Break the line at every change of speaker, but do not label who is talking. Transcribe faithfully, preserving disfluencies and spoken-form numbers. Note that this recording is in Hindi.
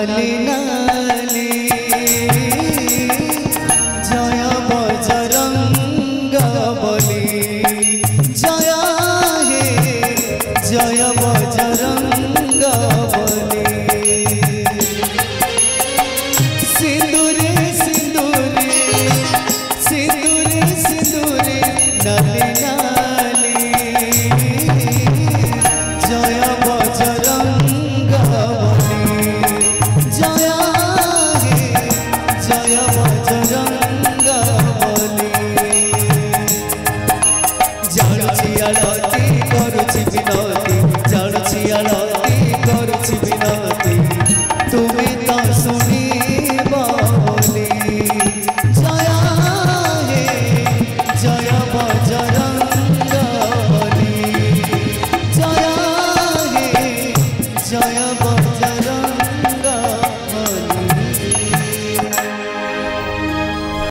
नाली नाली जय बजरंग बली जय हे जय बजरंग बली सिंदूरे सिंदूरे सिंदूरे सिंदूरे नाली नाली जय बजरंग बली जय हे जय बजरंग बली जानुछि आरती करुछि विनती जानुछि आरती करुछि विनती तुमे तो सुनिब बोली जय हे जय बजरंग बली जय हे जय